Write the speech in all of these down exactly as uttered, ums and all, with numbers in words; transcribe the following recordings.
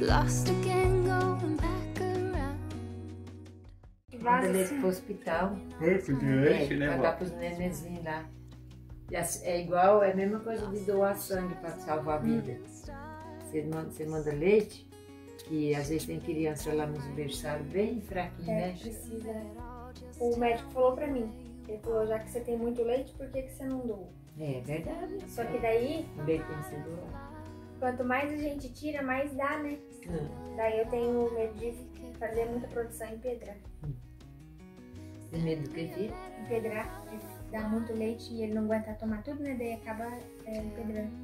lost again, going back around. Manda leite pro hospital. Foi pro leite, É, né, pra vó? dar pros nenenzinhos lá. E assim, é igual, é a mesma coisa de doar sangue pra salvar a vida. Você manda, você manda leite, que às vezes tem criança lá nos berçários bem fraquinho, É, né? precisa, né? O médico falou pra mim, ele falou, já que você tem muito leite, por que, que você não doa? É verdade. Só que daí, O leite tem que ser doado. quanto mais a gente tira, mais dá, né? Hum. Daí eu tenho medo de fazer muita produção em pedra. Tem medo do que, filho? Empedrar, dá muito leite e ele não aguenta tomar tudo, né? Daí acaba é, empedrando.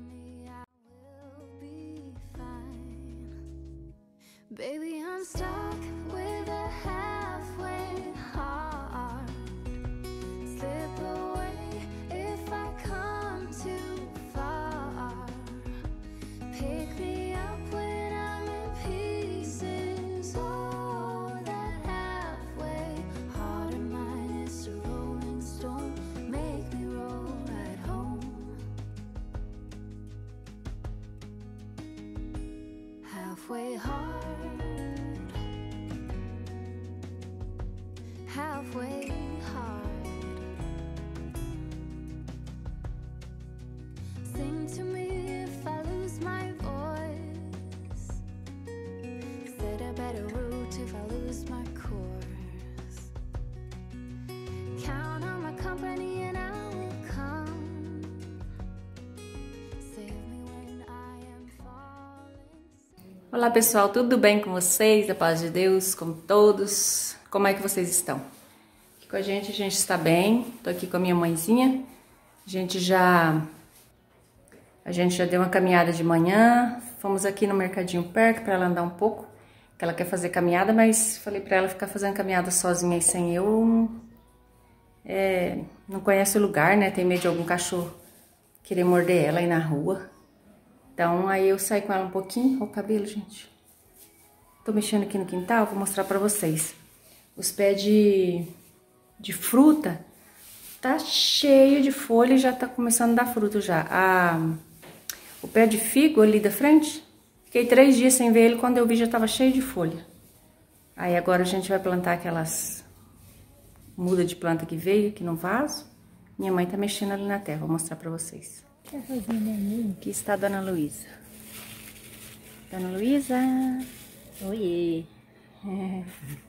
Baby, I'm stuck with a halfway heart. Slip away if I come too far. Pick me up when I'm in pieces. Oh, that halfway heart of mine is a rolling stone. Make me roll right home. Halfway heart. Halfway hard. Sing to me if I lose my voice. Set a better route if I lose my course. Count on my company and I will come. Save me when I am falling. Olá pessoal, tudo bem com vocês? A paz de Deus com todos. Como é que vocês estão? Aqui com a gente, a gente está bem. Tô aqui com a minha mãezinha. A gente já a gente já deu uma caminhada de manhã. Fomos aqui no mercadinho perto para ela andar um pouco, que ela quer fazer caminhada, mas falei para ela ficar fazendo caminhada sozinha e sem eu. É, não conhece o lugar, né? Tem medo de algum cachorro querer morder ela aí na rua. Então aí eu saí com ela um pouquinho. Olha o cabelo, gente. Tô mexendo aqui no quintal, vou mostrar pra vocês. Os pés de, de fruta tá cheio de folha e já tá começando a dar fruto já. A, o pé de figo ali da frente, fiquei três dias sem ver ele, quando eu vi já tava cheio de folha. Aí agora a gente vai plantar aquelas muda de planta que veio aqui no vaso. Minha mãe tá mexendo ali na terra, vou mostrar pra vocês. Aqui está a Dona Luísa. Dona Luísa. Oiê. É.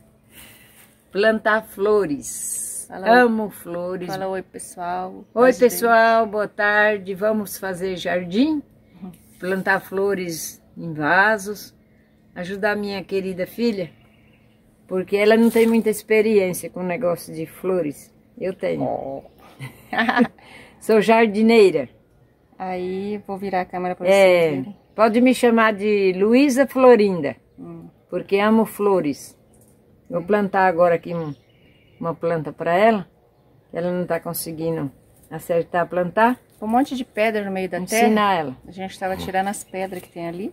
Plantar flores. Fala Amo oi. flores. Fala oi, pessoal. Oi, Paz de pessoal, boa tarde. Vamos fazer jardim, plantar flores em vasos, ajudar minha querida filha, porque ela não tem muita experiência com o negócio de flores. Eu tenho. Oh. Sou jardineira. Aí, vou virar a câmera para vocês É, verem. pode me chamar de Luísa Florinda, Hum. porque amo flores. Vou plantar agora aqui um, uma planta para ela, que ela não está conseguindo acertar plantar. Um monte de pedra no meio da terra. Ensinar ela. A gente estava tirando as pedras que tem ali.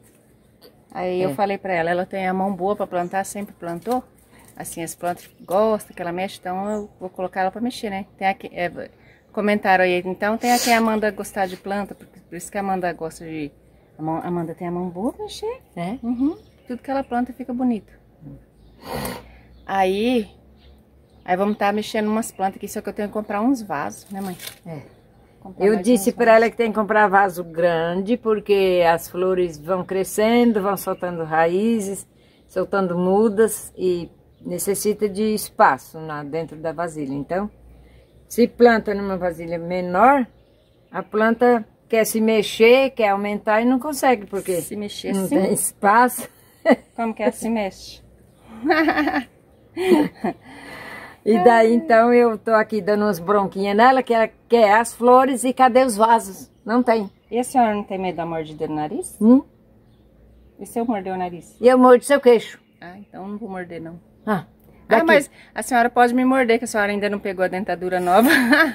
Aí eu É. falei para ela, ela tem a mão boa para plantar, sempre plantou. Assim, as plantas gostam que ela mexe, então eu vou colocar ela para mexer, né? Tem aqui, é, comentaram aí, então tem aqui a Amanda gostar de planta, porque, por isso que a Amanda gosta de... A mão- a Amanda tem a mão boa pra mexer. É? Uhum. Tudo que ela planta fica bonito. Aí, aí vamos estar mexendo umas plantas aqui, só que eu tenho que comprar uns vasos, né, mãe? É. Comprar Eu mais disse uns para ela que tem que comprar vaso grande, porque as flores vão crescendo, vão soltando raízes, soltando mudas e necessita de espaço na, dentro da vasilha. Então, se planta numa vasilha menor, a planta quer se mexer, quer aumentar e não consegue, porque Se mexer não assim? tem espaço. Como que ela se mexe? E daí, então, eu tô aqui dando umas bronquinhas nela, que ela quer as flores e cadê os vasos? Não tem. E a senhora não tem medo da mordida no nariz? Hum? E se eu morder o nariz? E eu mordo seu queixo. Ah, então não vou morder, não. Ah, Ah, daqui. mas a senhora pode me morder, que a senhora ainda não pegou a dentadura nova.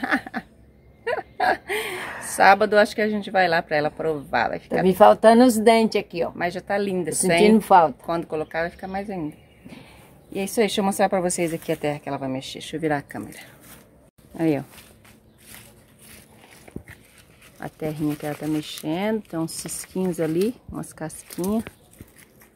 Sábado acho que a gente vai lá pra ela provar, vai ficar... Tá me faltando os dentes aqui, ó. Mas já tá linda, Tô sem... sentindo falta. Quando colocar vai ficar mais ainda. E é isso aí, deixa eu mostrar pra vocês aqui a terra que ela vai mexer. Deixa eu virar a câmera. Aí, ó. A terrinha que ela tá mexendo, tem uns cisquinhos ali, umas casquinhas.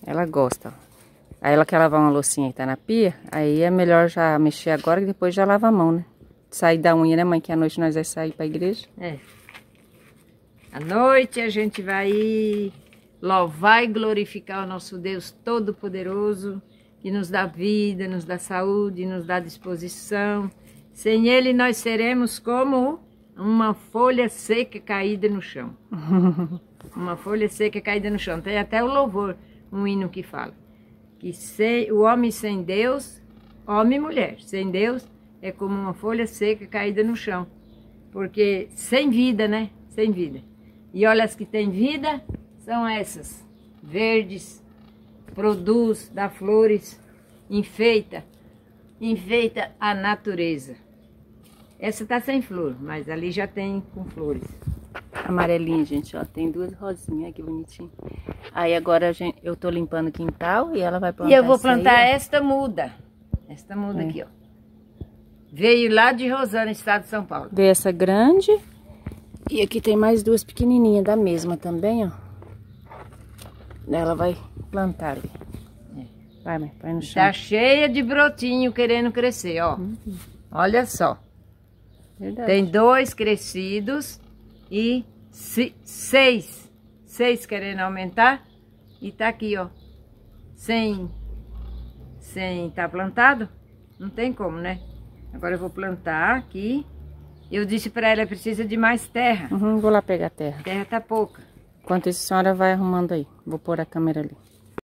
Ela gosta, ó. Aí ela quer lavar uma loucinha que tá na pia, aí é melhor já mexer agora, que depois já lava a mão, né? Sair da unha, né, mãe? Que à noite nós vamos sair pra igreja. É. À noite a gente vai louvar e glorificar o nosso Deus Todo-Poderoso, que nos dá vida, nos dá saúde, nos dá disposição. Sem Ele nós seremos como uma folha seca caída no chão. Uma folha seca caída no chão. Tem até o louvor, um hino que fala. Que sem, o homem sem Deus, homem e mulher, sem Deus é como uma folha seca caída no chão. Porque sem vida, né? Sem vida. E olha, as que têm vida são essas, verdes, produz, dá flores, enfeita, enfeita a natureza. Essa tá sem flor, mas ali já tem com flores. Amarelinha, gente, ó, tem duas rosinhas, que bonitinho. Aí agora a gente, eu tô limpando o quintal e ela vai plantar. E eu vou essa plantar aí, esta muda, esta muda É. aqui, ó. Veio lá de Rosana, estado de São Paulo. Veio essa grande e aqui tem mais duas pequenininhas da mesma também, ó. Ela vai plantar ali. Vai, mãe, põe no chão. Tá cheia de brotinho querendo crescer, ó. Olha só. Verdade. Tem dois crescidos e se- seis. Seis querendo aumentar. E tá aqui, ó. Sem, sem tá plantado. Não tem como, né? Agora eu vou plantar aqui. Eu disse pra ela, precisa de mais terra. Uhum, vou lá pegar a terra. Terra tá pouca. Enquanto isso, a senhora vai arrumando aí. Vou pôr a câmera ali.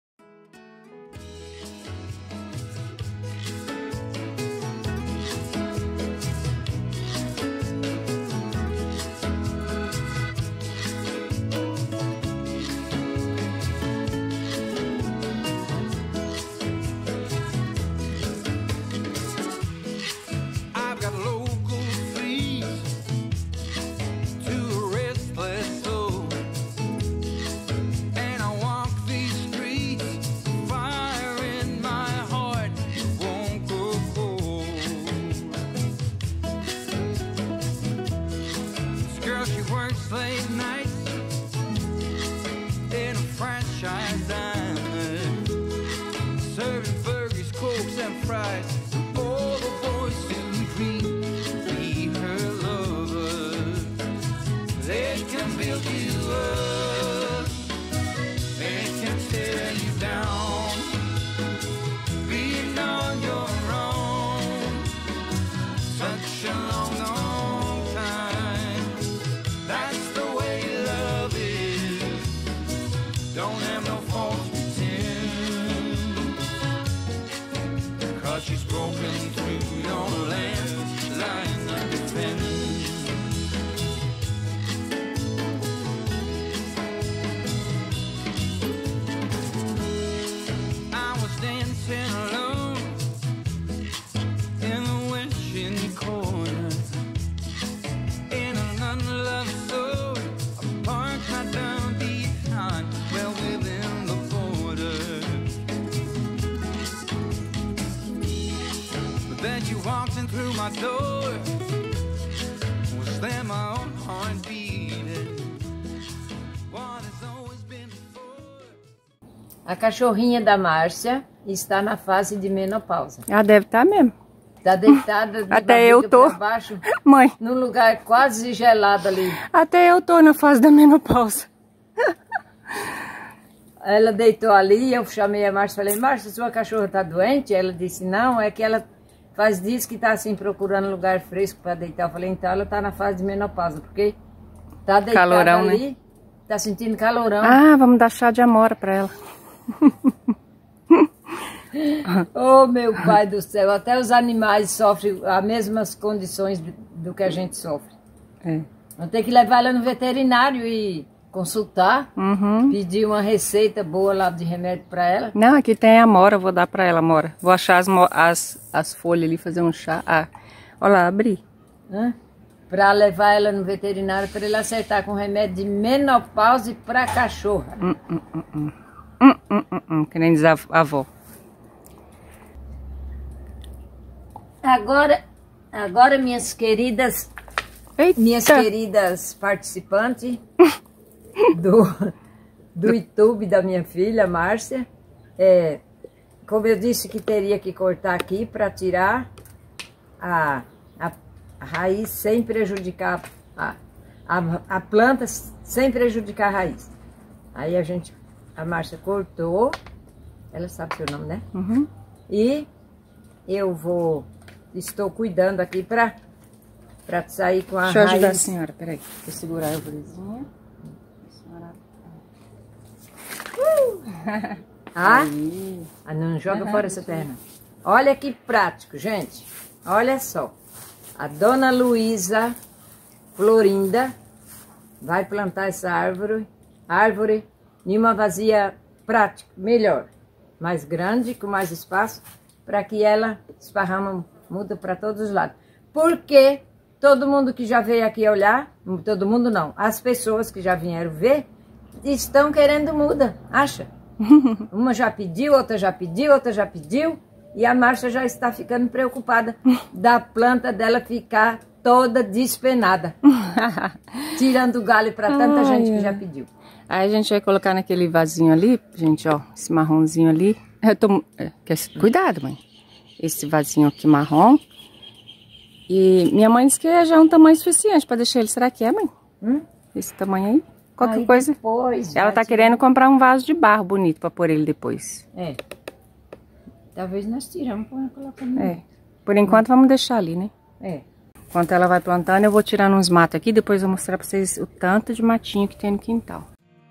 I've got local freeze to a restless soul, and I walk these streets, fire in my heart won't go cold. This girl, she works late nights in a franchise diner, serving burgers, cokes, and fries. All the boys who dream be her lovers. They can build you up, they can tear you down. Being on your own, such a long, long time. That's the way love is. Don't have no false pretend, 'cause she's broken through your landline of defense. I was dancing alone in the wishing corner, in an unloved soul. I parked my down behind, well within the border. But then you walked in through my door. Was there my own heart beating? What has always been before? A cachorrinha da Márcia está na fase de menopausa. Ela deve estar mesmo. Tá deitada de Até eu barriga tô. pra baixo, Mãe, num lugar quase gelado ali. até eu tô na fase da menopausa. Ela deitou ali, eu chamei a Márcia e falei, Márcia, sua cachorra tá doente? Ela disse, não, é que ela faz dias que tá assim procurando lugar fresco para deitar. Eu falei, então ela tá na fase de menopausa, porque tá deitada Calorão, ali, tá sentindo calorão. Ah, vamos dar chá de amora pra ela. Oh, meu pai do céu, até os animais sofrem as mesmas condições do, do que a gente sofre. É. Vamos ter que levar ela no veterinário e consultar, Uhum. pedir uma receita boa lá de remédio para ela. Não, aqui tem a amora, vou dar pra ela, amora. Vou achar as, mo- as, as folhas ali, fazer um chá. Ah, olha lá, abri. Né? Para levar ela no veterinário para ele acertar com remédio de menopausa para cachorra. Hum, hum, hum, hum. Hum, hum, hum, hum, que nem diz a a avó. Agora, agora minhas queridas, Eita. minhas queridas participantes do, do YouTube da minha filha, Márcia, É, como eu disse que teria que cortar aqui para tirar a, a, a raiz sem prejudicar a, a, a planta, sem prejudicar a raiz. Aí a gente, a Márcia cortou, ela sabe seu nome, né? Uhum. E eu vou, estou cuidando aqui para para sair com a Deixa eu raiz. ajudar a senhora, peraí. Deixa eu segurar a árvorezinha. A senhora... Ah, Aí. ah, não joga fora essa terra. Olha que prático, gente. Olha só. A dona Luísa Florinda vai plantar essa árvore, árvore em uma vasilha prática, melhor, mais grande, com mais espaço, para que ela esparrama muda para todos os lados. Porque todo mundo que já veio aqui olhar, todo mundo não, as pessoas que já vieram ver, estão querendo muda, acha? Uma já pediu, outra já pediu, outra já pediu, e a Márcia já está ficando preocupada da planta dela ficar toda despenada, tirando o galho para tanta Ai, gente que é. já pediu. Aí a gente vai colocar naquele vasinho ali, gente, ó, esse marronzinho ali. Eu tô... é, cuidado, mãe. Esse vasinho aqui marrom. E minha mãe disse que é já um tamanho suficiente para deixar ele. Será que é, mãe? Hum? Esse tamanho aí? Qualquer Aí coisa. depois, Ela vai tá tirar. querendo comprar um vaso de barro bonito para pôr ele depois. É. Talvez nós tiramos e colocamos. É. Por enquanto vamos deixar ali, né? É. Enquanto ela vai plantando, eu vou tirando uns matos aqui. Depois eu vou mostrar pra vocês o tanto de matinho que tem no quintal.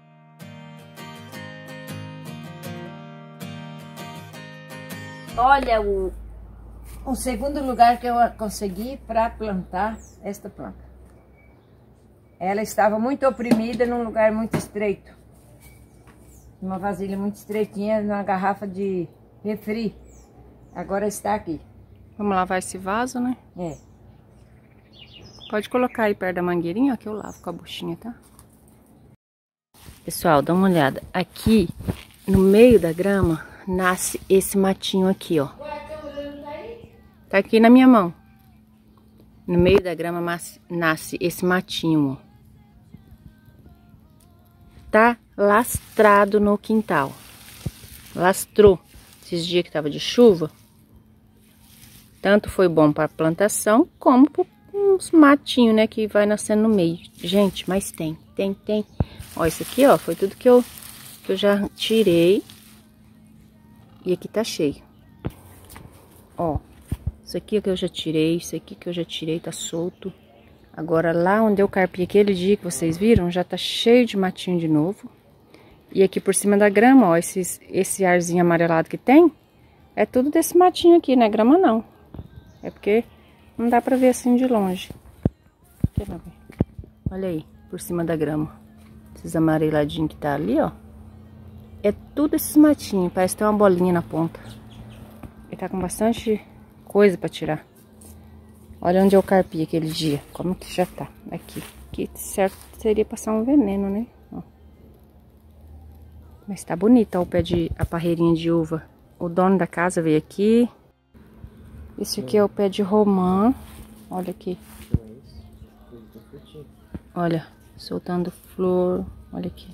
Olha o, o segundo lugar que eu consegui para plantar esta planta. Ela estava muito oprimida num lugar muito estreito. Uma vasilha muito estreitinha, numa garrafa de refri. Agora está aqui. Vamos lavar esse vaso, né? É. Pode colocar aí perto da mangueirinha, ó, que eu lavo com a buchinha, tá? Pessoal, dá uma olhada. Aqui, no meio da grama, nasce esse matinho aqui, ó. Tá aqui na minha mão. No meio da grama nasce esse matinho, ó. Tá lastrado no quintal. Lastrou. Esses dias que tava de chuva. Tanto foi bom para plantação, como para uns matinhos, né, que vai nascendo no meio. Gente, mas tem, tem, tem. Ó, isso aqui, ó, foi tudo que eu, que eu já tirei. E aqui tá cheio. Ó, isso aqui que eu já tirei, isso aqui que eu já tirei, tá solto. Agora, lá onde eu carpi aquele dia que vocês viram, já tá cheio de matinho de novo. E aqui por cima da grama, ó, esses, esse arzinho amarelado que tem, é tudo desse matinho aqui, não é grama não. É porque não dá pra ver assim de longe. Olha aí, por cima da grama. Esses amareladinhos que tá ali, ó. É tudo esses matinhos, parece ter uma bolinha na ponta. Ele tá com bastante coisa pra tirar. Olha onde eu carpi aquele dia, como que já tá. Aqui, aqui certo seria passar um veneno, né? Ó. Mas tá bonita ó, o pé de, a parreirinha de uva. O dono da casa veio aqui. Esse aqui é o pé de romã. Olha aqui. Olha, soltando flor. Olha aqui.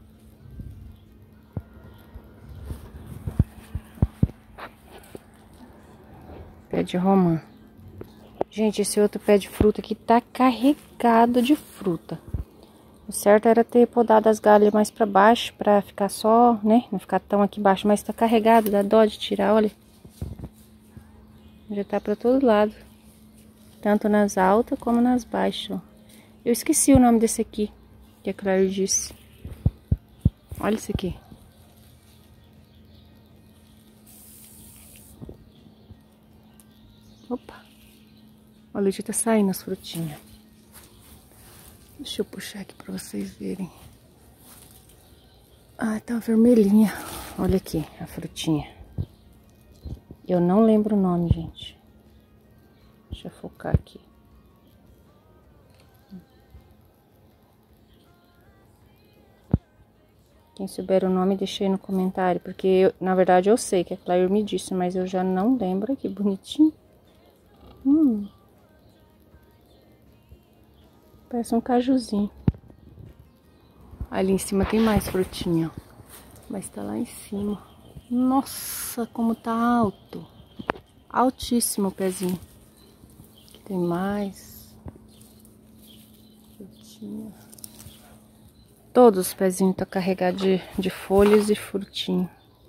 Pé de romã. Gente, esse outro pé de fruta aqui tá carregado de fruta. O certo era ter podado as galhas mais pra baixo, pra ficar só, né? Não ficar tão aqui embaixo, mas tá carregado, dá dó de tirar, olha. Já tá pra todo lado. Tanto nas altas como nas baixas, ó. Eu esqueci o nome desse aqui, que a Clara disse. Olha isso aqui. Opa. Olha, já tá saindo as frutinhas. Deixa eu puxar aqui pra vocês verem. Ah, tá vermelhinha. Olha aqui a frutinha. Eu não lembro o nome, gente. Deixa eu focar aqui. Quem souber o nome, deixa aí no comentário. Porque, eu, na verdade, eu sei que a Claire me disse, mas eu já não lembro. Que bonitinho. Hum. Parece um cajuzinho. Ali em cima tem mais frutinha, ó. Mas tá lá em cima. Nossa, como tá alto. Altíssimo o pezinho. Aqui tem mais. Frutinha. Todos os pezinhos estão carregados de, de folhas e frutinho.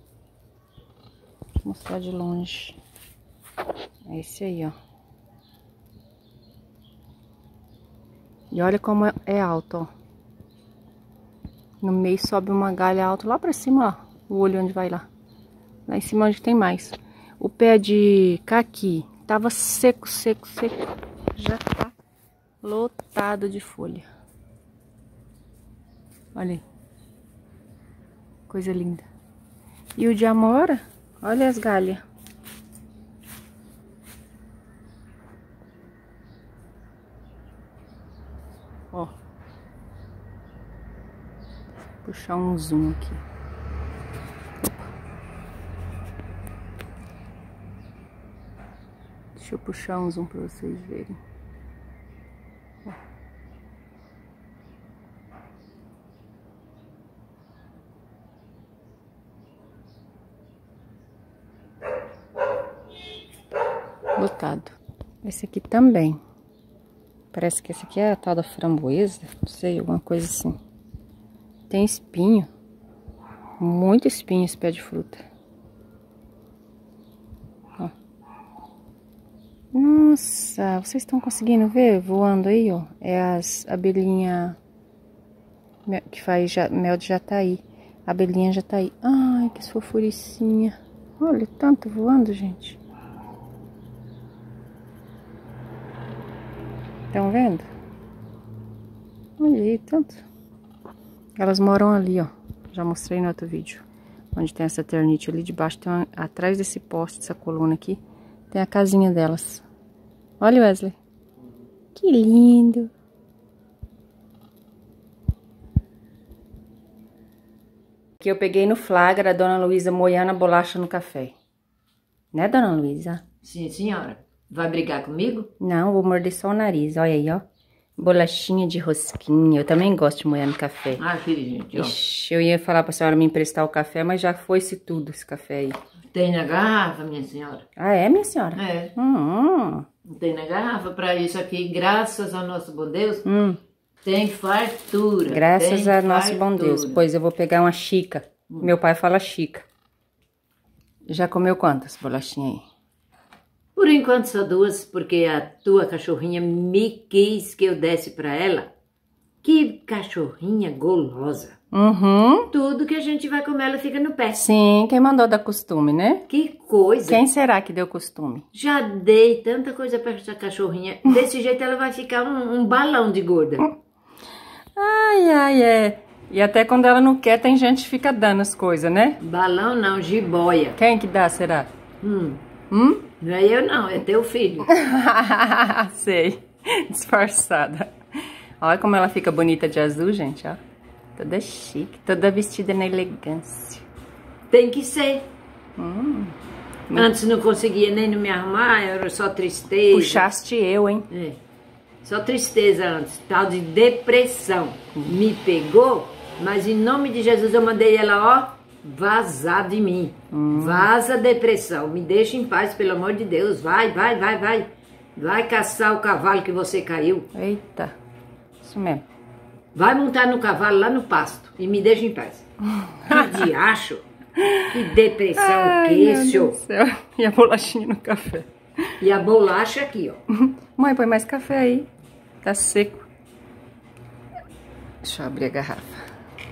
Vou mostrar de longe. É esse aí, ó. E olha como é, é alto, ó. No meio sobe uma galha alta lá pra cima, ó. O olho onde vai lá. Lá em cima onde tem mais. O pé de caqui tava seco, seco, seco. Já tá lotado de folha. Olha aí. Coisa linda. E o de amora, olha as galhas. Ó. Vou puxar um zoom aqui. Deixa eu puxar um zoom para vocês verem. Ó. Lotado. Esse aqui também. Parece que esse aqui é a tal da framboesa, não sei, alguma coisa assim. Tem espinho. Muito espinho esse pé de fruta. Ó. Nossa, vocês estão conseguindo ver voando aí, ó? É as abelhinhas que faz mel de jataí. A abelhinha jataí. Ai, que fofuricinha. Olha, tanto voando, gente. Estão vendo? Olha aí, tanto. Elas moram ali, ó. Já mostrei no outro vídeo. Onde tem essa ternite ali debaixo. Tem uma, atrás desse poste, dessa coluna aqui, tem a casinha delas. Olha, Wesley. Que lindo. Aqui eu peguei no flagra a dona Luísa moendo a bolacha no café. Né, dona Luísa? Sim, senhora. Vai brigar comigo? Não, vou morder só o nariz. Olha aí, ó. Bolachinha de rosquinha. Eu também gosto de moer no café. Ah, filha, gente, ó. Ixi, eu ia falar pra senhora me emprestar o café, mas já foi-se tudo esse café aí. Tem na garrafa, minha senhora? Ah, é, minha senhora? É. Hum. Tem na garrafa pra isso aqui, graças ao nosso bom Deus, Hum. tem fartura. Graças tem a nosso bom Deus. fartura. Pois eu vou pegar uma chica. Hum. Meu pai fala chica. Já comeu quantas bolachinhas aí? Por enquanto só duas, porque a tua cachorrinha me quis que eu desse pra ela. Que cachorrinha golosa. Uhum. Tudo que a gente vai comer, ela fica no pé. Sim, quem mandou dar costume, né? Que coisa. Quem será que deu costume? Já dei tanta coisa pra essa cachorrinha. Desse jeito ela vai ficar um, um balão de gorda. Ai, ai, é. E até quando ela não quer, tem gente que fica dando as coisas, né? Balão não, jiboia. Quem que dá, será? Hum. Hum? Não é eu não, é teu filho. Sei. Disfarçada. Olha como ela fica bonita de azul, gente, ó. Toda chique, toda vestida na elegância. Tem que ser. Hum. Antes não conseguia nem me arrumar, era só tristeza. Puxaste eu, hein? É. Só tristeza antes, tal de depressão. Me pegou, mas em nome de Jesus eu mandei ela, ó, vazar de mim. Hum. Vaza depressão, me deixa em paz, pelo amor de Deus. Vai, vai, vai, vai. Vai caçar o cavalo que você caiu. Eita, isso mesmo. Vai montar no cavalo lá no pasto e me deixa em paz. Que diacho. Que depressão. Ai, que meu isso. Deus do céu. E a bolachinha no café. E a bolacha aqui, ó. Mãe, põe mais café aí. Tá seco. Deixa eu abrir a garrafa.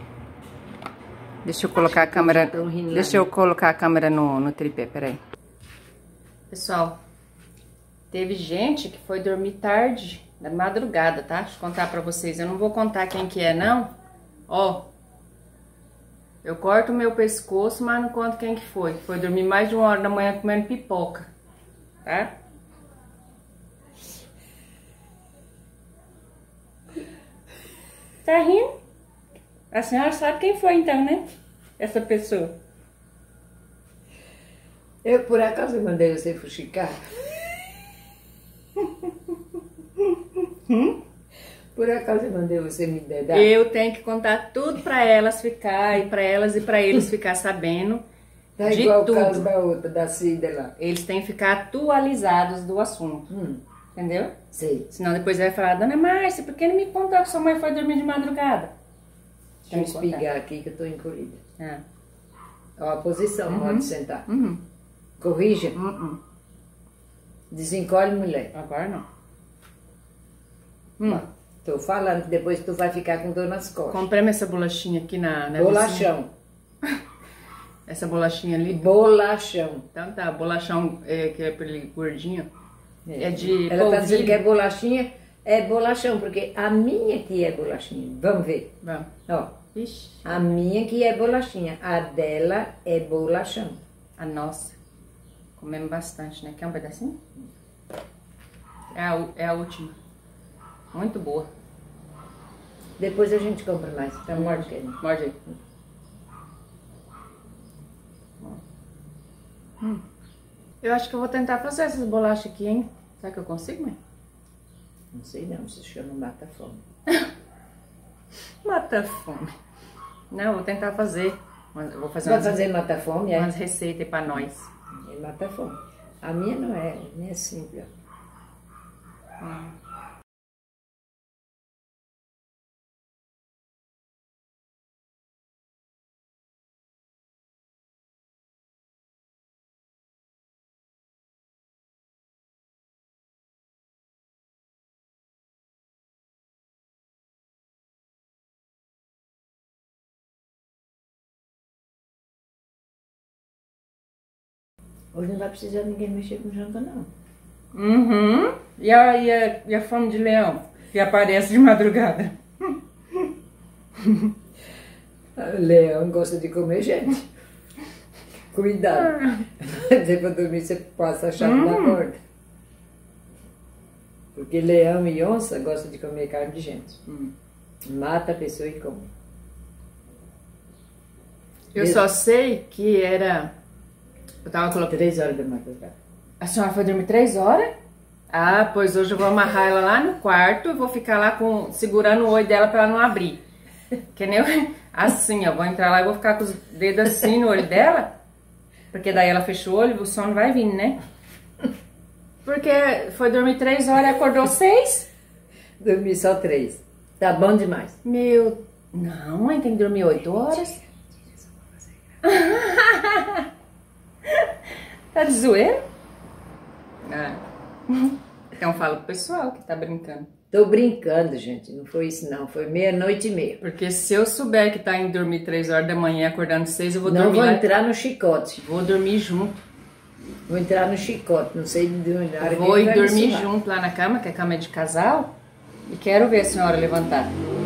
Deixa eu colocar a câmera. Deixa eu colocar a câmera no, no tripé, peraí. Pessoal, teve gente que foi dormir tarde, da madrugada, tá? Deixa eu contar pra vocês. Eu não vou contar quem que é, não. Ó. Eu corto o meu pescoço, mas não conto quem que foi. Foi dormir mais de uma hora da manhã comendo pipoca, tá? Tá rindo? A senhora sabe quem foi então, né? Essa pessoa. Eu, por acaso, mandei você fuxicar? Hum? Por acaso, eu mandei você me dedar? Eu tenho que contar tudo pra elas ficar, e pra elas e pra eles ficar sabendo Tá de igual o tudo. caso da outra, da Cida lá. Eles têm que ficar atualizados do assunto, Hum, entendeu? sei. Senão depois vai falar, Dona Márcia, por que não me contou que sua mãe foi dormir de madrugada? Deixa eu Tem que contar. espigar aqui que eu tô encolhida. É. Ó, a posição, Uhum. pode sentar. Uhum. Corrija. Uhum. Desencolhe, mulher. Agora não. Hum. Ó, tô falando que depois tu vai ficar com dor nas costas. Comprei essa bolachinha aqui na, na vizinha. Bolachão. Essa bolachinha ali. Bolachão. Então tá, bolachão é, que é pra ele gordinho. É de Ela tá dizendo polvilho. que é bolachinha, é bolachão, porque a minha que é bolachinha. Vamos ver. Vamos. Ó, Ixi, a minha que é bolachinha, a dela é bolachão. a nossa. Comemos bastante, né? Quer um pedacinho? É a, u- é a última. Muito boa. Depois a gente compra mais. Tá morto, querido. Morde aí. Hum. Eu acho que eu vou tentar fazer essas bolachas aqui, hein? Será que eu consigo, mãe? Não sei não, se chama mata fome. Mata fome. Não, eu vou tentar fazer. Mas eu vou fazer Vai umas, fazer mata fome, é? umas receitas aí pra nós. É mata fome. A minha não é, a minha é simples. ó. Hum. Hoje não vai precisar ninguém mexer com janta, não. Uhum. E a, e, a, e a fome de leão, que aparece de madrugada. O leão gosta de comer gente. Cuidado. Depois de dormir você passa a chave da corda. Porque leão e onça gostam de comer carne de gente. Hum. Mata a pessoa e come. Eu só sei que era... Eu tava colocando... Três horas da madrugada. A senhora foi dormir três horas? Ah, pois hoje eu vou amarrar ela lá no quarto e vou ficar lá com, segurando o olho dela pra ela não abrir. Que nem eu, assim, ó, vou entrar lá e vou ficar com os dedos assim no olho dela, porque daí ela fecha o olho e o sono vai vindo, né? Porque foi dormir três horas e acordou seis? Dormi só três. Tá bom demais. Meu... Não, mãe, tem que dormir oito horas. Tá de zoeira? Ah. Então fala pro pessoal que tá brincando. Tô brincando, gente. Não foi isso, não. Foi meia-noite e meia. Porque se eu souber que tá indo dormir três horas da manhã e acordando seis, eu vou Não dormir vou lá. entrar no chicote. Vou dormir junto. Vou entrar no chicote. Não sei de onde. a hora que Vou ele ir vai me dormir ensinar. junto lá na cama, que a cama é de casal. E quero ver a senhora levantar.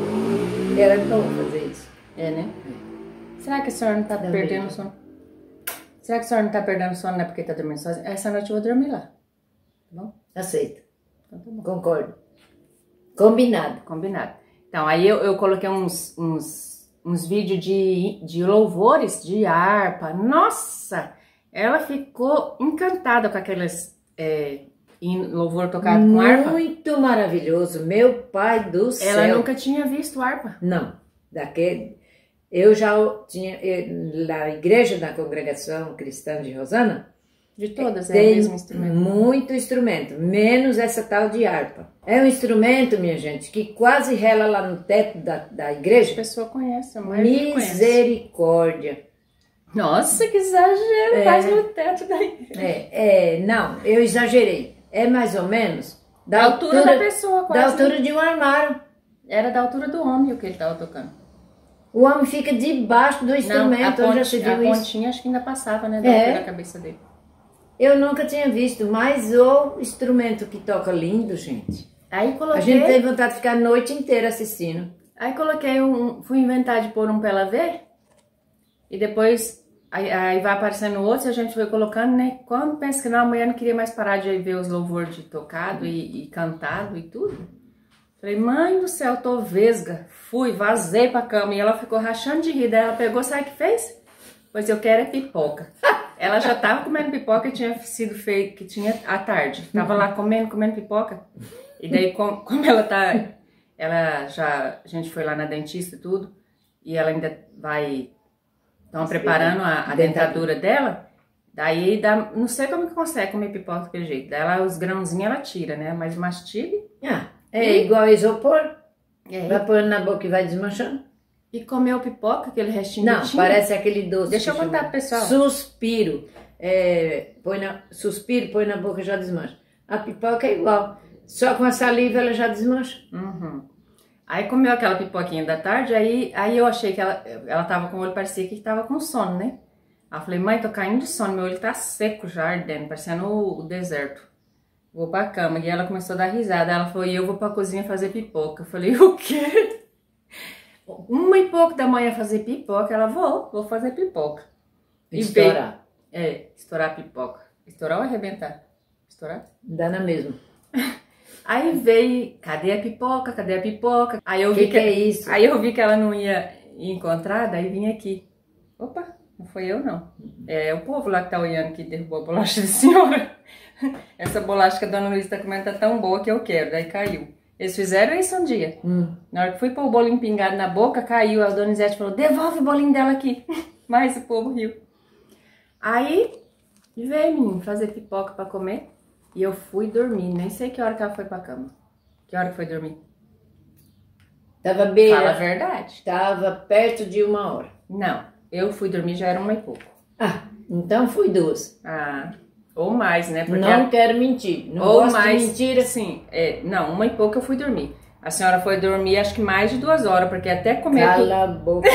Era bom fazer isso. É, né? Será que a senhora não tá Também. perdendo sono? Será que a senhora não tá perdendo sono, não é porque tá dormindo sozinha? Essa noite eu vou dormir lá. Tá bom? Aceito. Então tá bom. Concordo. Combinado. Combinado. Então, aí eu, eu coloquei uns, uns, uns vídeos de, de louvores de harpa. Nossa! Ela ficou encantada com aqueles é, hino- louvor tocado com harpa. Muito maravilhoso. Meu pai do céu. Ela nunca tinha visto harpa. Não. Daquele... Eu já tinha... eu- na igreja da congregação cristã de Rosana, De todas, é o tem mesmo instrumento. muito instrumento, menos essa tal de harpa. É um instrumento, minha gente, que quase rela lá no teto da, da A igreja. pessoa conhece, a maioria conhece. Misericórdia. Nossa, que exagero, É. quase no teto da igreja. É, é, não, eu exagerei. É mais ou menos da, Da altura da pessoa, quase. Da altura de um armário. Era da altura do homem o que ele tava tocando. O homem fica debaixo do instrumento. Não, a, Onde já se ponte, a viu isso? pontinha acho que ainda passava, né? Da É. altura da cabeça dele. Eu nunca tinha visto, mas o instrumento que toca lindo, gente. Aí coloquei... A gente tem vontade de ficar a noite inteira assistindo. Aí coloquei um... Fui inventar de pôr um pra ela ver. E depois... Aí, aí vai aparecendo outros e a gente foi colocando, né? Quando pensa que não, a mulher não queria mais parar de ver os louvores de tocado e, e cantado e tudo. Falei, mãe do céu, tô vesga. Fui, vazei pra cama e ela ficou rachando de rir. Daí ela pegou, sabe o que fez? Pois eu quero é pipoca. Ela já tava comendo pipoca e tinha sido feito, que tinha à tarde. Tava lá comendo, comendo pipoca. E daí, como, como ela tá... Ela já... A gente foi lá na dentista e tudo. E ela ainda vai estão preparando a, a dentadura dela, daí dá, não sei como que consegue comer pipoca daquele jeito. Daí ela, os grãozinhos ela tira, né? Mas mastiga. Ah, é igual isopor. É. Vai pôr na boca e vai desmanchando. E comeu pipoca, aquele restinho Não, que tinha. parece aquele doce. Deixa eu que contar chama pro pessoal. Suspiro. É, põe na, suspiro, põe na boca e já desmancha. A pipoca é igual. Só com a saliva ela já desmancha. Uhum. Aí comeu aquela pipoquinha da tarde, aí, aí eu achei que ela, ela tava com o olho, parecia que tava com sono, né? Aí eu falei, mãe, tô caindo de sono, meu olho tá seco já, ardendo, parecendo o, o deserto. Vou pra cama. E ela começou a dar risada. Ela falou, e eu vou pra cozinha fazer pipoca. Eu falei, o quê? Uma e pouco da manhã fazer pipoca. Ela, vou, vou fazer pipoca. E Estourar. veio, é, estourar pipoca. Estourar ou arrebentar? Estourar? Dá na mesma. Aí veio, cadê a pipoca? Cadê a pipoca? Aí eu Que vi que é isso? Aí eu vi que ela não ia encontrar, daí vim aqui. Opa, não foi eu não. É o povo lá que tá olhando que derrubou a bolacha da senhora. Essa bolacha que a dona Luísa tá comendo tá tão boa que eu quero, daí caiu. Eles fizeram isso um dia. Hum. Na hora que fui pôr o bolinho pingado na boca, caiu. A dona Isete falou, devolve o bolinho dela aqui. Mas o povo riu. Aí veio, menino, fazer pipoca pra comer. E eu fui dormir, nem sei que hora que ela foi pra cama. Que hora que foi dormir? Tava beira. Fala a verdade. Tava perto de uma hora. Não, eu fui dormir já era uma e pouco. Ah, então fui duas. Ah, ou mais, né? Porque Não a- quero mentir. Não ou gosto mais, de mentira. sim. É, não, uma e pouco eu fui dormir. A senhora foi dormir acho que mais de duas horas, porque até comer tudo... Cala a boca.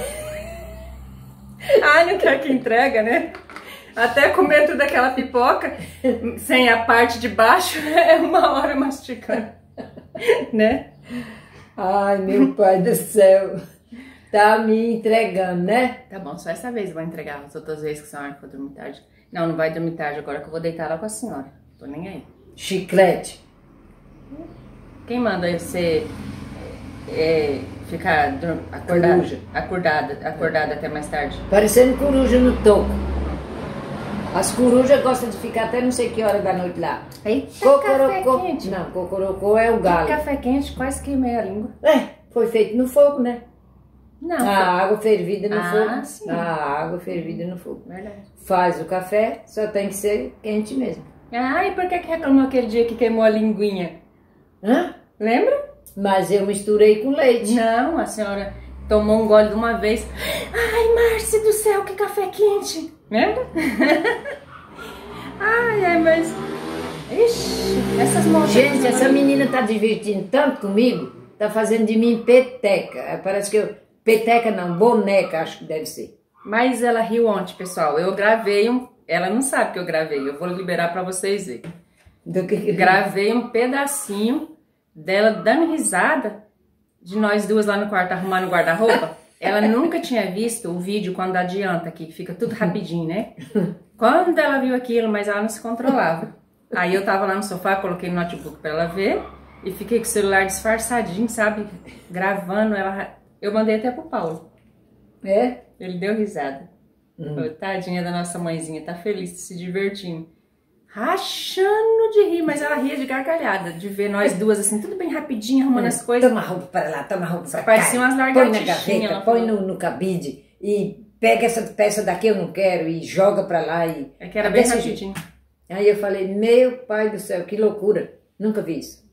Ai, não quer que entrega, né? Até comer tudo aquela pipoca, sem a parte de baixo, é uma hora masticando, né? Ai, meu pai do céu. Tá me entregando, né? Tá bom, só essa vez eu vou entregar. As outras vezes que a senhora for dormir tarde. Não, não vai dormir tarde agora que eu vou deitar lá com a senhora. Tô nem aí. Chiclete. Quem manda você é, ficar dur- acordada, Coruja. acordada, acordada até mais tarde? Parecendo coruja no toco. As corujas gostam de ficar até não sei que hora da noite lá. Eita, Cocorocô. café quente. Não, cocorocô é o galo. Café quente, quase queimei a língua. É, foi feito no fogo, né? Não, A água fervida no Ah, fogo. sim. A água fervida no fogo. foi verdade. Faz o café, só tem que ser quente mesmo. Ah, e por que que reclamou aquele dia que queimou a linguinha? Hã? Lembra? Mas eu misturei com leite. Não, a senhora tomou um gole de uma vez. Ai, Márcia do céu, que café quente. Lembra? Ai, ai, mas... Ixi, essas moças... Gente, essa menina tá divertindo tanto comigo, tá fazendo de mim peteca. É, parece que eu... Peteca não, boneca, acho que deve ser. Mas ela riu ontem, pessoal. Eu gravei um... Ela não sabe que eu gravei. Eu vou liberar pra vocês verem. Do que que... Gravei um pedacinho dela dando risada de nós duas lá no quarto arrumando o guarda-roupa. Ela nunca tinha visto o vídeo quando adianta aqui, que fica tudo rapidinho, né? Quando ela viu aquilo, mas ela não se controlava. Aí eu tava lá no sofá, coloquei no notebook pra ela ver e fiquei com o celular disfarçadinho, sabe? Gravando ela. Eu mandei até pro Paulo. É? Ele deu risada. Hum. Falou, tadinha da nossa mãezinha, tá feliz, se divertindo. Rachando de rir, mas ela ria de gargalhada, de ver nós duas assim, tudo bem rapidinho, arrumando as coisas. Toma roupa para lá, toma roupa para cá. Pareciam umas Põe na lagartixinhas. gaveta, ela põe falou. no, no cabide e pega essa peça daqui eu não quero e joga para lá. E... É que era bem desse rapidinho. jeito. Aí eu falei, meu pai do céu, que loucura. Nunca vi isso.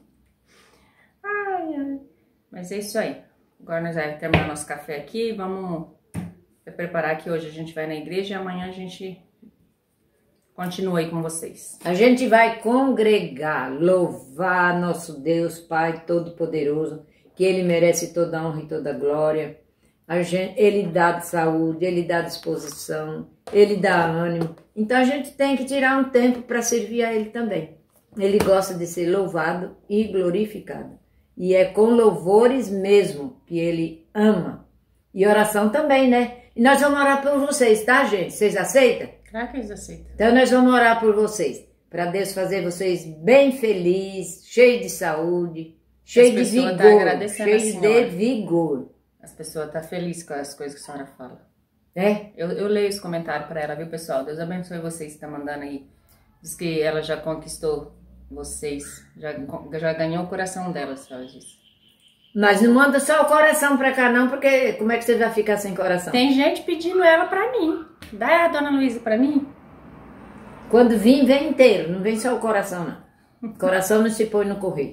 Ai, ai. Mas é isso aí. Agora nós vamos terminar nosso café aqui. Vamos preparar que hoje a gente vai na igreja e amanhã a gente continua aí com vocês. A gente vai congregar, louvar nosso Deus, Pai Todo-Poderoso, que Ele merece toda a honra e toda a glória. A gente, Ele dá saúde, Ele dá disposição, Ele dá ânimo. Então a gente tem que tirar um tempo para servir a Ele também. Ele gosta de ser louvado e glorificado. E é com louvores mesmo que Ele ama. E oração também, né? E nós vamos orar por vocês, tá, gente? Vocês aceitam? Claro que eles aceitam. Então nós vamos orar por vocês, para Deus fazer vocês bem felizes, cheios de saúde, cheios de pessoas tá vigor, agradecendo a cheios senhora. de vigor. As pessoas estão felizes com as coisas que a senhora fala. É? Eu, eu leio os comentários para ela, viu, pessoal? Deus abençoe vocês que estão mandando aí. Diz que ela já conquistou vocês, já, já ganhou o coração delas, ela disse. Mas não manda só o coração pra cá não, porque como é que você vai ficar sem coração? Tem gente pedindo ela pra mim. Dá a Dona Luísa pra mim? Quando vem, vem inteiro, não vem só o coração não. Coração não se põe no correio.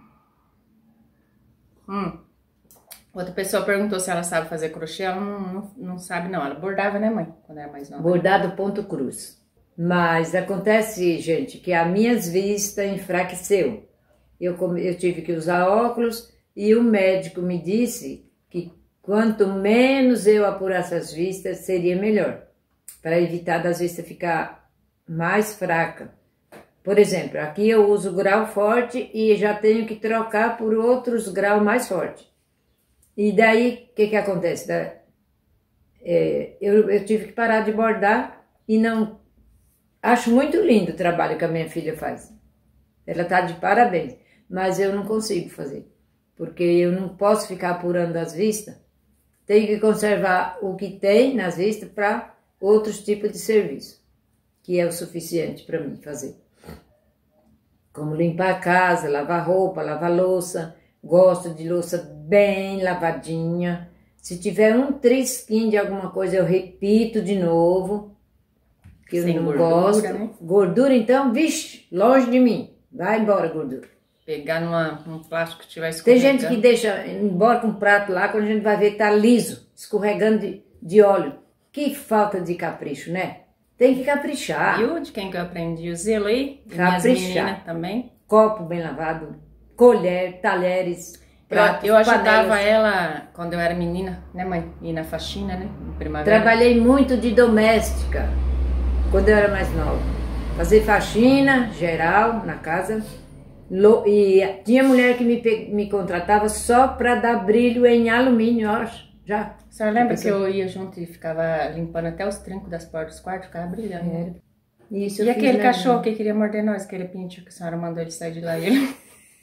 Hum. Outra pessoa perguntou se ela sabe fazer crochê, ela não, não, não sabe não. Ela bordava, né, mãe? Quando era mais nova. Bordado ponto cruz. Mas acontece, gente, que as minhas vistas enfraqueceu. Eu, eu tive que usar óculos e o médico me disse que quanto menos eu apurasse as vistas, seria melhor. Para evitar das vistas ficar mais fraca. Por exemplo, aqui eu uso grau forte e já tenho que trocar por outros graus mais fortes. E daí, o que que acontece? É, eu, eu tive que parar de bordar e não... Acho muito lindo o trabalho que a minha filha faz. Ela tá de parabéns, mas eu não consigo fazer. Porque eu não posso ficar apurando as vistas. Tenho que conservar o que tem nas vistas para outros tipos de serviço. Que é o suficiente para mim fazer. Como limpar a casa, lavar roupa, lavar louça. Gosto de louça bem lavadinha. Se tiver um trisquinho de alguma coisa, eu repito de novo. Que eu Sem não gordura, gosto. né? Gordura, então, vixe, longe de mim. Vai embora, gordura. Pegar numa, num plástico que tiver Tem escorregando. gente que deixa embora com um prato lá, quando a gente vai ver, tá liso, escorregando de, de óleo. Que falta de capricho, né? Tem que caprichar. Viu de quem que eu aprendi o zelo aí? De minhas Caprichar. meninas também. Copo bem lavado, colher, talheres, pratos, Eu, eu ajudava panelas. ela quando eu era menina, né, mãe? Ir na faxina, né? Em primavera. Trabalhei muito de doméstica, quando eu era mais nova. Fazer faxina geral na casa. Lo- E tinha mulher que me, pe- me contratava só para dar brilho em alumínio, ó, já. A senhora lembra que eu ia junto e ficava limpando até os trincos das portas dos quartos, ficava brilhando. Era. Isso eu E fiz aquele na- cachorro que queria morder nós, aquele pincher que a senhora mandou ele sair de lá, ele...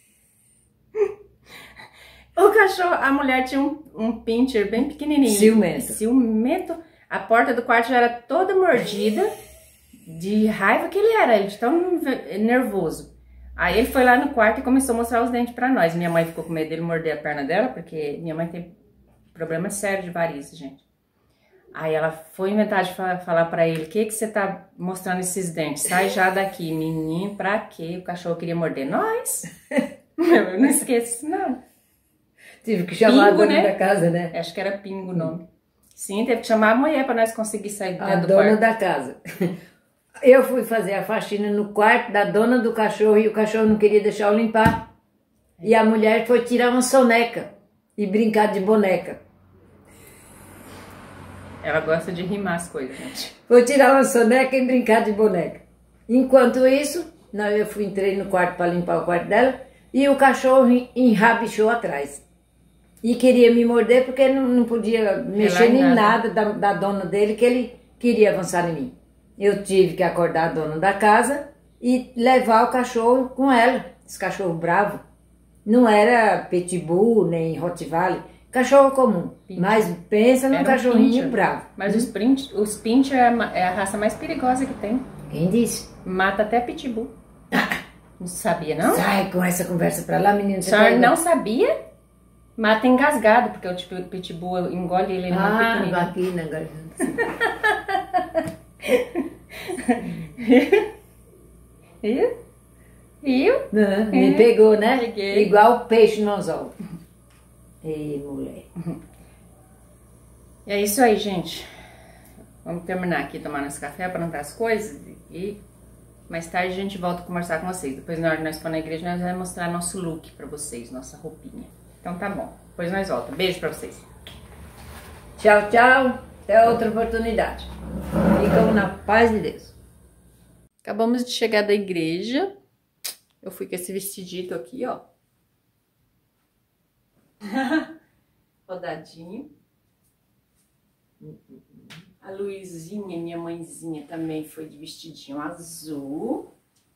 O cachorro, a mulher tinha um, um pincher bem pequenininho. Ciumento. Ciumento. A porta do quarto já era toda mordida de raiva que ele era, ele de tão nervoso. Aí ele foi lá no quarto e começou a mostrar os dentes pra nós. Minha mãe ficou com medo dele morder a perna dela, porque minha mãe tem problema sério de varizes, gente. Aí ela foi inventar de fa- falar pra ele, o que que você tá mostrando esses dentes? Sai já daqui, menino, pra quê? O cachorro queria morder nós? Eu não esqueço isso, não. Tive que chamar Pingo, a dona né? da casa, né? Acho que era Pingo o nome. Sim, teve que chamar a mulher pra nós conseguir sair de A dentro do dona quarto. da casa. Eu fui fazer a faxina no quarto da dona do cachorro e o cachorro não queria deixar eu limpar. E a mulher foi tirar uma soneca e brincar de boneca. Ela gosta de rimar as coisas, gente. Foi tirar uma soneca e brincar de boneca. Enquanto isso, não, eu fui, entrei no quarto para limpar o quarto dela e o cachorro enrabichou atrás. E queria me morder porque não, não podia mexer em nem nada. nada da, da dona dele, que ele queria avançar em mim. Eu tive que acordar a dona da casa e levar o cachorro com ela. Esse cachorro bravo. Não era pitbull nem Rottweiler, cachorro comum. Pincher. Mas pensa num Era um cachorrinho pincher. bravo. Mas os, print, os pincher é a, ma- é a raça mais perigosa que tem. Quem disse? Mata até pitbull. Não sabia, não? Sai com essa conversa pra lá, menino. A Você senhora tá- não sabia? Mata engasgado, porque o tipo, pitbull engole ele, ele é muito Ah, pequenininho. aqui na garganta. Viu? Viu? Não, me pegou, né? Peguei. Igual peixe no anzol. Ei, mulher. E é isso aí, gente. Vamos terminar aqui, tomar nosso café, aprontar as coisas e mais tarde a gente volta a conversar com vocês. Depois, na hora que nós for na igreja, nós vamos mostrar nosso look pra vocês, nossa roupinha. Então tá bom. Depois nós voltamos. Beijo pra vocês. Tchau, tchau. Até outra oportunidade. Ficam na paz de Deus. Acabamos de chegar da igreja. Eu fui com esse vestidito aqui, ó. Rodadinho. A Luizinha, minha mãezinha, também foi de vestidinho azul.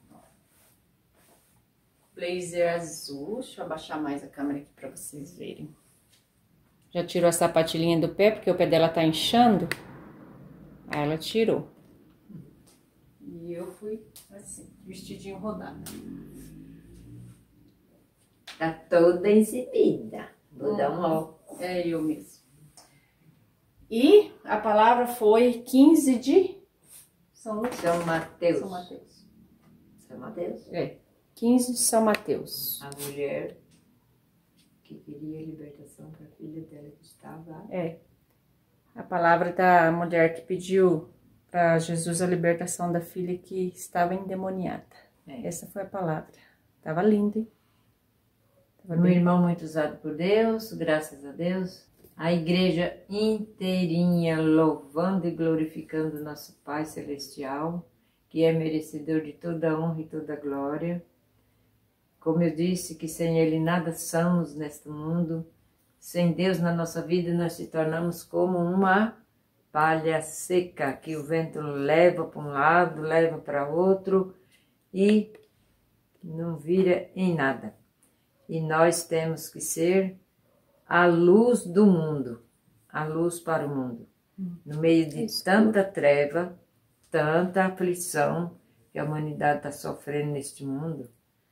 Blazer azul. Deixa eu abaixar mais a câmera aqui pra vocês verem. Já tirou a sapatilhinha do pé, porque o pé dela tá inchando. Aí ela tirou. E eu fui assim, vestidinho rodado. Tá toda exibida. Vou dar um ó. É eu mesmo. E a palavra foi quinze de São Lucas. São Mateus. São Mateus. São Mateus. É, quinze de São Mateus. A mulher que queria libertação para a filha dela que estava. É. A palavra da mulher que pediu para Jesus a libertação da filha que estava endemoniada. É. Essa foi a palavra. Tava linda, hein? Tava Um bem. irmão muito usado por Deus, graças a Deus. A igreja inteirinha louvando e glorificando nosso Pai Celestial, que é merecedor de toda a honra e toda a glória. Como eu disse, que sem Ele nada somos neste mundo. Sem Deus na nossa vida nós se tornamos como uma palha seca, que o vento leva para um lado, leva para outro e não vira em nada. E nós temos que ser a luz do mundo, a luz para o mundo. No meio de tanta treva, tanta aflição que a humanidade está sofrendo neste mundo,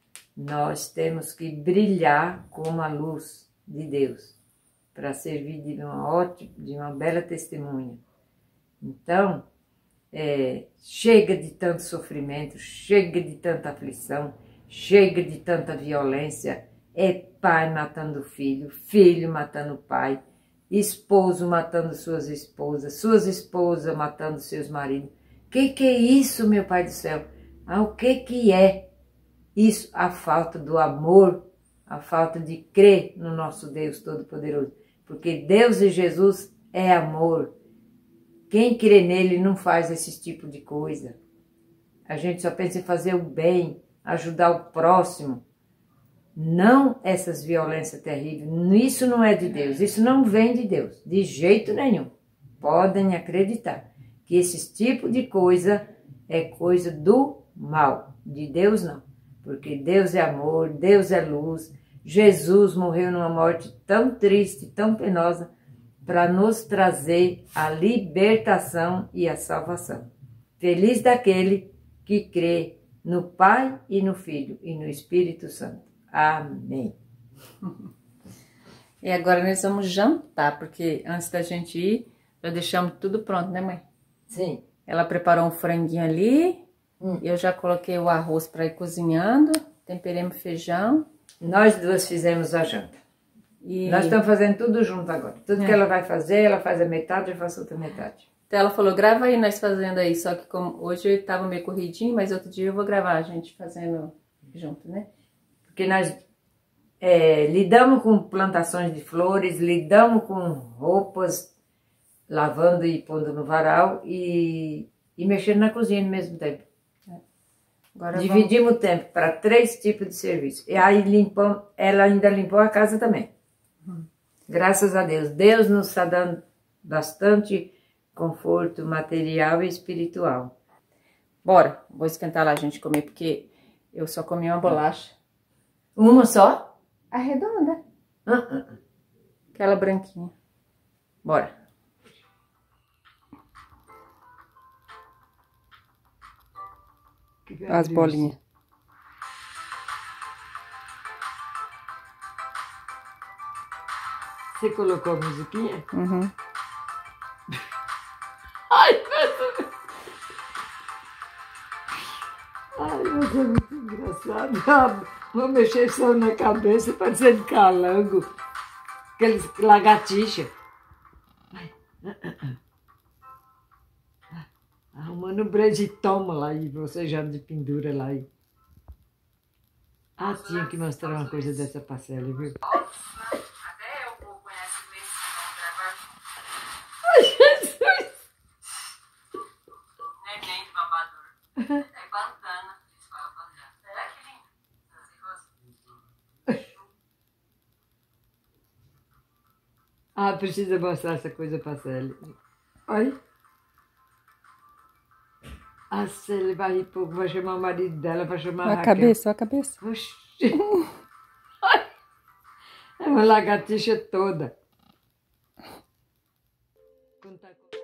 nós temos que brilhar como a luz de Deus, para servir de uma ótima, de uma bela testemunha. Então, é, chega de tanto sofrimento, chega de tanta aflição, chega de tanta violência. É pai matando filho, filho matando pai, esposo matando suas esposas, suas esposas matando seus maridos. Que que é isso, meu Pai do céu? Ah, o que que é isso? A falta do amor, a falta de crer no nosso Deus Todo-Poderoso. Porque Deus e Jesus é amor. Quem crê nele não faz esse tipo de coisa. A gente só pensa em fazer o bem, ajudar o próximo. Não essas violências terríveis. Isso não é de Deus. Isso não vem de Deus. De jeito nenhum. Podem acreditar que esse tipo de coisa é coisa do mal. De Deus não. Porque Deus é amor, Deus é luz. Jesus morreu numa morte tão triste, tão penosa, para nos trazer a libertação e a salvação. Feliz daquele que crê no Pai e no Filho e no Espírito Santo. Amém. E agora nós vamos jantar, porque antes da gente ir, já deixamos tudo pronto, né, mãe? Sim. Ela preparou um franguinho ali, Hum. eu já coloquei o arroz para ir cozinhando, temperemos feijão. Nós duas fizemos a janta. E Nós estamos fazendo tudo junto agora. Tudo É. que ela vai fazer, ela faz a metade, eu faço outra metade. então ela falou, grava aí nós fazendo aí, só que como hoje eu tava meio corridinho, mas outro dia eu vou gravar a gente fazendo junto, né? Porque nós é, lidamos com plantações de flores, lidamos com roupas, lavando e pondo no varal e, e mexendo na cozinha ao mesmo tempo. Agora Dividimos o tempo para três tipos de serviço. E aí limpamos, ela ainda limpou a casa também. Graças a Deus. Deus nos está dando bastante conforto material e espiritual. Bora, vou esquentar lá a gente comer, porque eu só comi uma bolacha. Uma só? A redonda, Ah, ah, ah. aquela branquinha. Bora. As bolinhas. Você colocou a musiquinha? Uhum. Ai, meu Deus! Ai, mas é muito engraçado. Ah, vou mexer só na cabeça, parecendo calango. Aqueles lagartixa. Ai, ah, ah, ah. Arrumando um brinde, toma lá e você já de pendura lá. E... Ah, tinha que mostrar uma coisa dessa parcela, viu? Até eu vou conhecer mesmo, Ai, Jesus! neném de babador. É bandana. Será que lindo? Ah, precisa mostrar essa coisa pra Célia. Olha. A Célia vai rir pouco, vai chamar o marido dela, vai chamar a A Raquel. cabeça, a cabeça. Oxi. Ai. É uma lagartixa toda. Contar com-